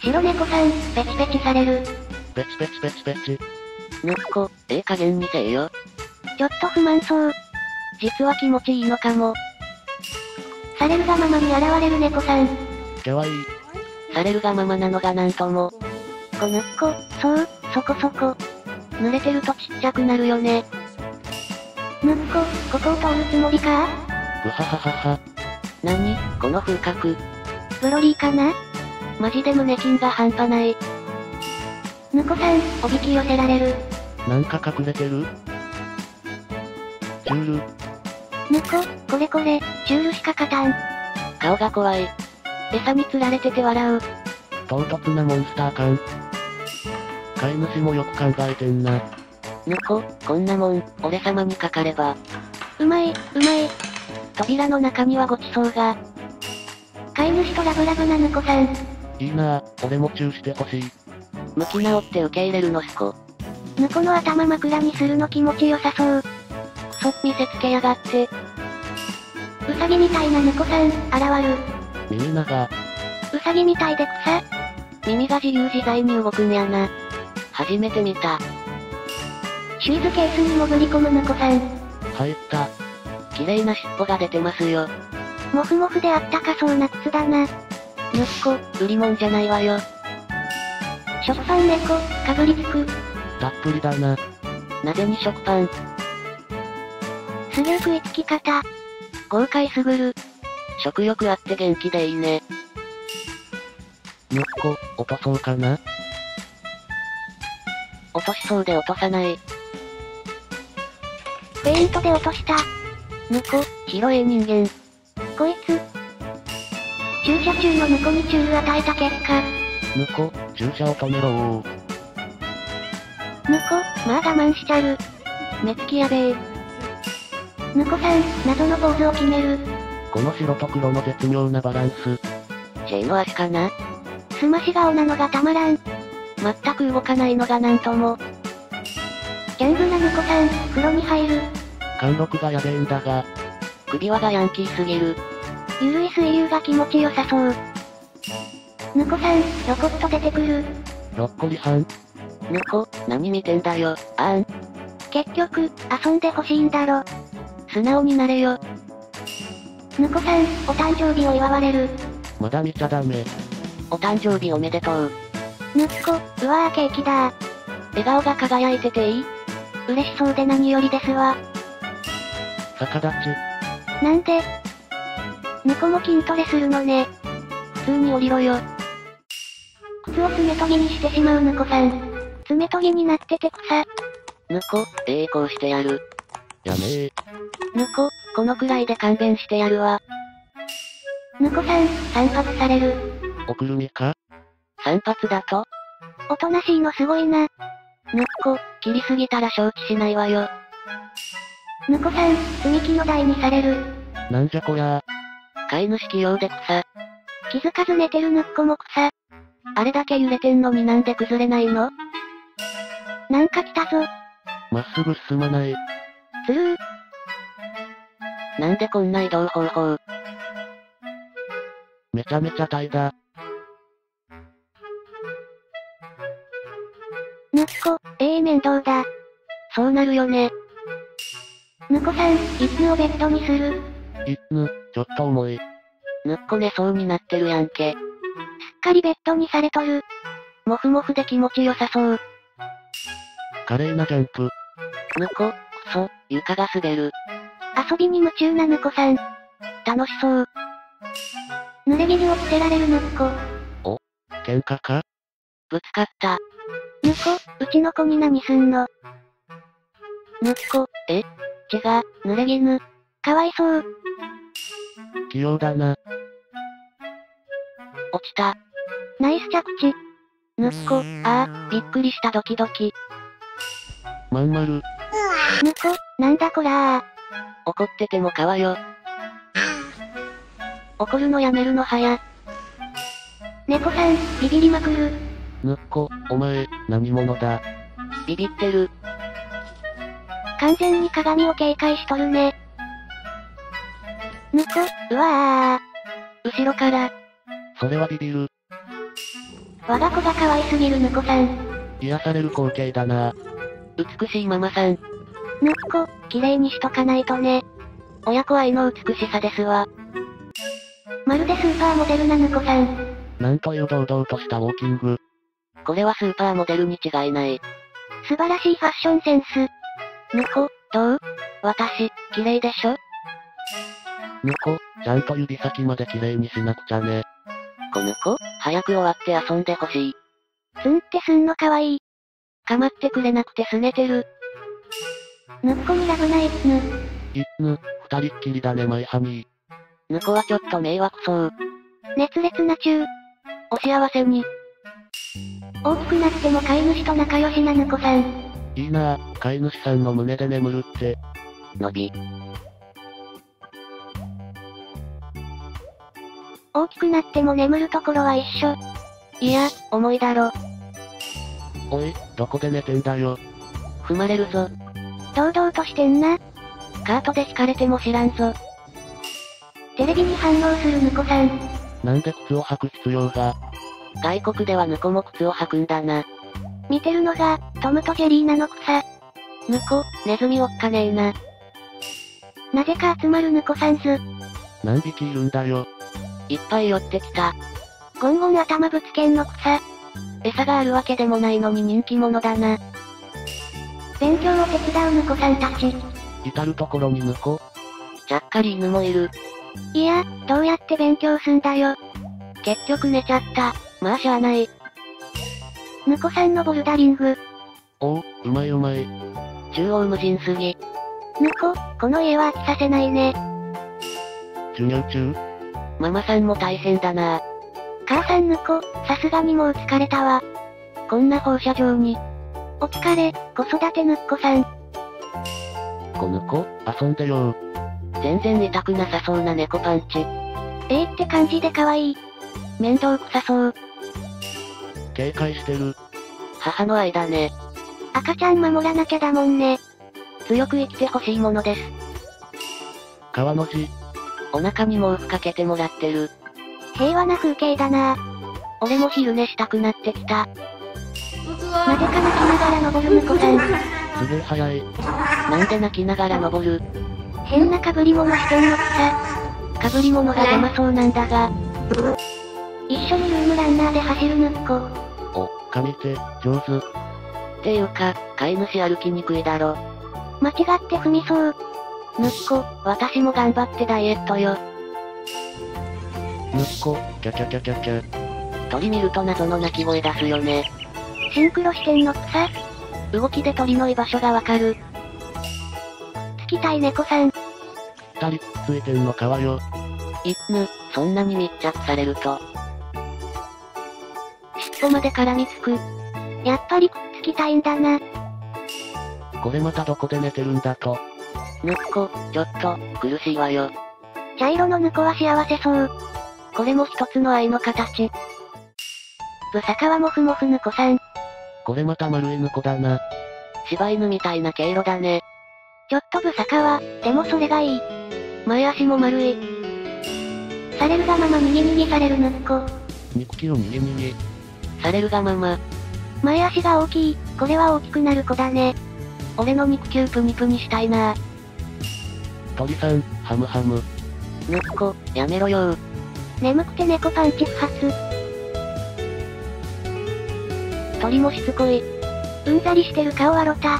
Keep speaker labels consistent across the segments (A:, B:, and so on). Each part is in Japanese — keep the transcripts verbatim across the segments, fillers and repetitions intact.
A: 白猫さん、ペチペチされる。
B: ペチペチペチペチ。
C: ぬっこ、ええ加減にせえよ。
A: ちょっと不満そう。
C: 実は気持ちいいのかも。
A: されるがままに現れる猫さん。
B: かわいい。
C: されるがままなのがなんとも。
A: こぬっこ、そう、そこそこ。
C: 濡れてるとちっちゃくなるよね。
A: ぬっこ、ここを通るつもりか？
B: うはははは。
C: なに、この風格。
A: ブロリーかな？
C: マジで胸筋が半端ない。
A: ぬこさん、おびき寄せられる。
B: なんか隠れてる？シュール。
A: ぬこ、これこれ、シュールしか勝たん。
C: 顔が怖い。餌に釣られてて笑う。
B: 唐突なモンスター感。飼い主もよく考えてんな。
C: ぬこ、こんなもん、俺様にかかれば。
A: うまい、うまい。
C: 扉の中にはごちそうが。
A: 飼い主とラブラブなぬこさん。
B: いいなぁ、俺もチューしてほしい。
C: 向き直って受け入れるのすこ。
A: ぬこの頭枕にするの気持ちよさそう。
C: くそ、見せつけやがって。
A: うさぎみたいなぬこさん、現る。
B: 耳長。
A: うさぎみたいで草。
C: 耳が自由自在に動くんやな。初めて見た。
A: シューズケースに潜り込むぬこさん。
B: 入った。
C: 綺麗な尻尾が出てますよ。
A: もふもふであったかそうな靴だな。
C: ぬっこ、売り物じゃないわよ。
A: 食パン猫、かぶりつく。
B: たっぷりだな。
C: なぜに食パン。
A: すげえ食いつき方。
C: 豪快すぐる。食欲あって元気でいいね。
B: ぬっこ、落とそうかな？
C: 落としそうで落とさない。
A: ペイントで落とした。
C: ぬこ、広い人間。
A: こいつ。駐車中のぬこにチュール与えた結果。
B: ぬこ、駐車を止めろー。
A: ぬこ、まあ我慢しちゃる。
C: 目つきやべえ。
A: ぬこさん、謎のポーズを決める。
B: この白と黒の絶妙なバランス。
C: シェイの足かな？
A: すまし顔なのがたまらん。
C: 全く動かないのがなんとも。
A: ギャングなぬこさん、風呂に入る。
B: 貫禄がやべえんだが。
C: 首輪がヤンキーすぎる。
A: ゆるい水流が気持ちよさそう。ぬこさん、ロコッと出てくる。
B: ろっこりはん。
C: ぬこ、何見てんだよ、あーん。
A: 結局、遊んでほしいんだろ。
C: 素直になれよ。
A: ぬこさん、お誕生日を祝われる。
B: まだ見ちゃダメ。
C: お誕生日おめでとう。
A: ぬっこ、うわーケーキだー。
C: 笑顔が輝いてていい？
A: 嬉しそうで何よりですわ。
B: 逆立ち。
A: なんで？ぬこも筋トレするのね。
C: 普通に降りろよ。
A: 靴を爪研ぎにしてしまうぬこさん。爪研ぎになってて草。
C: ぬこ、ええこうしてやる。
B: やめー。
C: ぬこ、このくらいで勘弁してやるわ。
A: ぬこさん、散髪される。
B: おくるみか？
C: 散髪だと？
A: おとなしいのすごいな。
C: ぬっこ、切りすぎたら承知しないわよ。
A: ぬこさん、積み木の台にされる。
B: なんじゃこりゃ
C: ー。飼い主器用で草。
A: 気づかず寝てるぬっこも草。
C: あれだけ揺れてんのになんで崩れないの？
A: なんか来たぞ。
B: まっすぐ進まない。
A: スルー。
C: なんでこんな移動方法？
B: めちゃめちゃ大だ。
A: ぬっこ、ええ面倒だ。
C: そうなるよね。
A: ぬこさん、いつをベッドにする。
B: いつ、ちょっと重い。
C: ぬっこ寝そうになってるやんけ。
A: すっかりベッドにされとる。
C: もふもふで気持ちよさそう。
B: 華麗なジャンプ。
C: ぬこ、くそ、床が滑る。
A: 遊びに夢中なぬこさん。
C: 楽しそう。
A: 濡れ衣を着せられるぬっこ。
B: お、喧嘩か？
C: ぶつかった。
A: ぬこ、うちの子に何すんの？
C: ぬっこ、え？違う、濡れ衣。
A: かわいそう。
B: 器用だな。
C: 落ちた。
A: ナイス着地。
C: ぬっこ、ああ、びっくりしたドキドキ。
B: まんまる。
A: ぬこ、なんだこらー。
C: 怒っててもかわよ。怒るのやめるの早。
A: 猫さん、ビビりまくる。
B: ぬっこ、お前、何者だ？
C: ビビってる。
A: 完全に鏡を警戒しとるね。ぬこ、うわー。
C: 後ろから。
B: それはビビる。
A: 我が子が可愛すぎるぬこさん。
B: 癒される光景だな。
C: 美しいママさん。
A: ぬっこ、綺麗にしとかないとね。
C: 親子愛の美しさですわ。
A: まるでスーパーモデルなぬこさん。
B: なんという堂々としたウォーキング。
C: これはスーパーモデルに違いない。
A: 素晴らしいファッションセンス。
C: ぬこ、どう？私、綺麗でしょ？
B: ぬこ、ちゃんと指先まで綺麗にしなくちゃね。
C: こぬこ、早く終わって遊んでほしい。
A: ツンってすんのかわいい。
C: かまってくれなくて拗ねてる。
A: ぬっこにラブナイツぬ。
B: いっぬ、二人っきりだねマイハニー。
C: ぬこはちょっと迷惑そう。
A: 熱烈な中。
C: お幸せに。
A: 大きくなっても飼い主と仲良しなぬこさん。
B: いいなぁ、飼い主さんの胸で眠るって。
C: のび。
A: 大きくなっても眠るところは一緒。
C: いや、重いだろ。
B: おい、どこで寝てんだよ。
C: 踏まれるぞ。
A: 堂々としてんな。
C: カートで引かれても知らんぞ。
A: テレビに反応するぬこさん。
B: なんで靴を履く必要が。
C: 外国ではぬこも靴を履くんだな。
A: 見てるのが、トムとジェリーなのくさ。
C: ぬこ、ネズミおっかねえな。
A: なぜか集まるぬこさんず。
B: 何匹いるんだよ。
C: いっぱい寄ってきた。
A: ゴンゴン頭ぶつけんのくさ。
C: 餌があるわけでもないのに人気者だな。
A: 勉強を手伝うぬこさんたち。
B: 至るところにぬこ。
C: ちゃっかり犬もいる。
A: いや、どうやって勉強すんだよ。
C: 結局寝ちゃった。まあしゃあない。
A: ぬこさんのボルダリング。
B: おう、うまいうまい。
C: 中央無人すぎ。
A: ぬこ、この家は飽きさせないね。
B: 授業中？
C: ママさんも大変だな。
A: 母さんぬこ、さすがにもう疲れたわ。
C: こんな放射状に。
A: お疲れ、子育てぬっこさん。
B: こぬこ、遊んでよ
C: ー。全然痛くなさそうな猫パンチ。
A: えーって感じで可愛い。
C: 面倒くさそう。
B: 警戒してる。
C: 母の愛だね。
A: 赤ちゃん守らなきゃだもんね。
C: 強く生きてほしいものです。
B: 川の字。
C: お腹に毛布かけてもらってる。
A: 平和な風景だな。
C: 俺も昼寝したくなってきた。
A: なぜか泣きながら登るぬこさん。
B: すげえ早い。
C: なんで泣きながら登る？
A: 変な被り物してんのくさ。
C: 被り物が邪魔そうなんだが。
A: 一緒にルームランナーで走るぬっこ。
B: お、上手、上手。
C: っていうか、飼い主歩きにくいだろ。
A: 間違って踏みそう。
C: ぬっこ、私も頑張ってダイエットよ。
B: ぬっこ、キャキャキャキャキャ。
C: 鳥見ると謎の鳴き声出すよね。
A: シンクロしてんのくさ。
C: 動きで鳥の居場所がわかる。
A: つきたい猫さん。
B: 二人くっついてんのかわよ。
C: いっぬ、そんなに密着されると。尻尾まで絡みつく。
A: やっぱりくっつきたいんだな。
B: これまたどこで寝てるんだと。
C: ぬっこ、ちょっと、苦しいわよ。
A: 茶色のぬこは幸せそう。
C: これも一つの愛の形。
A: ブサカワモフモフぬこさん。
B: これまた丸いぬこだな。
C: 柴犬みたいな毛色だね。
A: ちょっとブサカワ、でもそれがいい。
C: 前足も丸い。
A: されるがままにぎにぎされるぬっこ。
B: 肉球にぎにぎ。
C: されるがまま。
A: 前足が大きい、これは大きくなる子だね。
C: 俺の肉球プニプニしたいな。
B: 鳥さん、ハムハム。
C: ぬっこ、やめろよー。
A: 眠くて猫パンチ不発。
C: 鳥もしつこい。
A: うんざりしてる顔はロタ。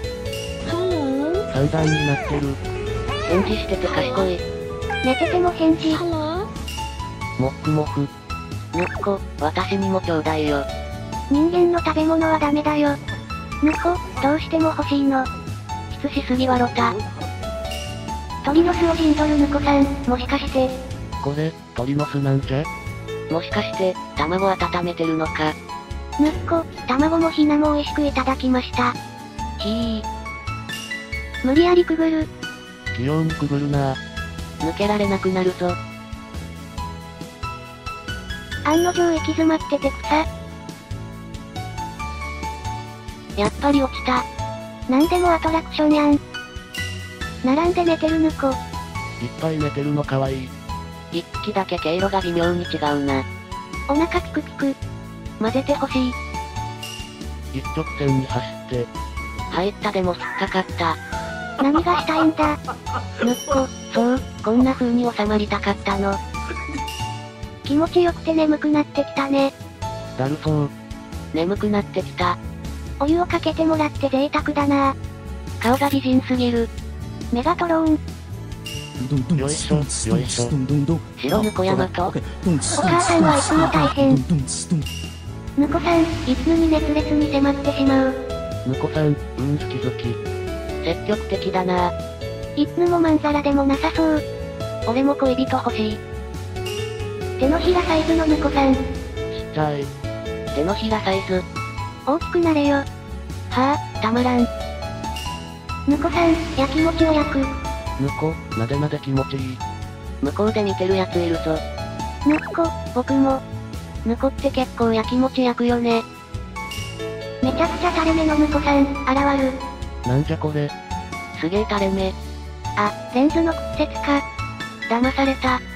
B: 三段になってる。
C: 返事してて賢い。
A: 寝てても返事。
B: もっふもふ。
C: ぬっこ、私にもちょうだいよ。
A: 人間の食べ物はダメだよ。ぬこ、どうしても欲しいの。
C: キスしすぎはロタ。
A: 鳥の巣を陣取るぬこさん、もしかして。
B: これ、鳥の巣なんじゃ？
C: もしかして、卵温めてるのか。
A: ぬっこ、卵もひなも美味しくいただきました。
C: ひー。
A: 無理やりくぐる。
B: 器用にくぐるなぁ。
C: 抜けられなくなるぞ。
A: 案の定行き詰まってて草。
C: やっぱり落ちた。
A: なんでもアトラクションやん。並んで寝てるぬこ。
B: いっぱい寝てるのかわいい。
C: 一匹だけ毛色が微妙に違うな。
A: お腹ピクピク。 混ぜてほしい。
B: 一直線に走って。
C: 入ったでも引っかかった。
A: 何がしたいんだ。
C: ぬっこ、そう、こんな風に収まりたかったの。
A: 気持ちよくて眠くなってきたね。
B: だるそう。
C: 眠くなってきた。
A: お湯をかけてもらって贅沢だな。
C: 顔が美人すぎる。
A: メガトローン。
B: よいしょ、よいしょ。
C: 白ぬこ山と。
A: お母さんはいつも大変。ぬこさん、いつぬに熱烈に迫ってしまう。
B: ぬこさん、うん好き好き。
C: 積極的だな。
A: いつぬもまんざらでもなさそう。
C: 俺も恋人欲しい。
A: 手のひらサイズのぬこさん。
B: ちっちゃい。
C: 手のひらサイズ。
A: 大きくなれよ。
C: はあ、たまらん。
A: ぬこさん、やきもちを焼く。
B: ぬこ、なでなで気持ちいい。
C: 向こうで見てるやついるぞ。
A: ぬっこ、僕も。
C: ぬこって結構やきもち焼くよね。
A: めちゃくちゃ垂れ目のぬこさん、現る。
B: なんじゃこれ。
C: すげえ垂れ目。
A: あ、レンズの屈折か。
C: 騙された。